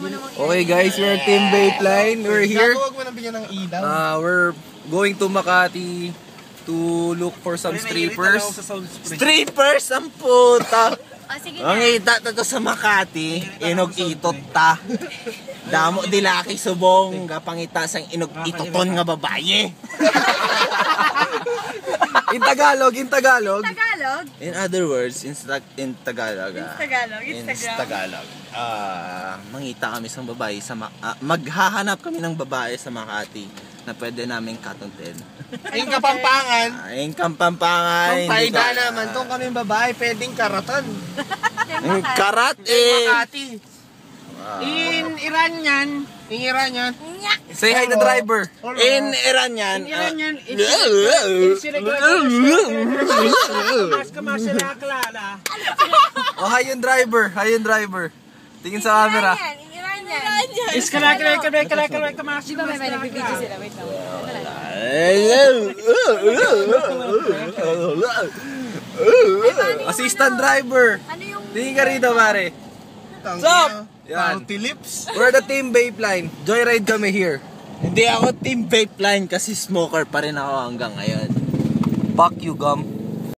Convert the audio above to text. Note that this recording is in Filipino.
Okay guys, we're Team Baitline. We're here. Huwag mo nang bigyan ng ilaw. We're going to Makati to look for some strippers. Strippers ang puta! Sige Ang na. ita to sa Makati, inog itot ta. Damo dilaki subong, gapangita sang inog itoton nga babaye. In Tagalog, in Tagalog. Tagalog? In other words, in Tagalog. Tagalog, In Instagram. Tagalog. Mangita kami sa babae sa maghahanap kami ng babae sa Makati na pwede naming katuntin. Yung Kapampangan. Ayun Kapampangan. Kung paida naman, kung kami babae, pwedeng karatan. Karat Makati. In Iranian. Say hi to driver. In Iranian. Oh, hi yung driver. Hi yung driver. Tingin sa camera. Assistant driver. Ano yung... Tingin ka rito, pare. Sup? Yan. Lips. We're the Team Baitline. Joyride kami here. Hindi ako team Baitline kasi smoker pa rin ako hanggang ngayon. Fuck you, gum.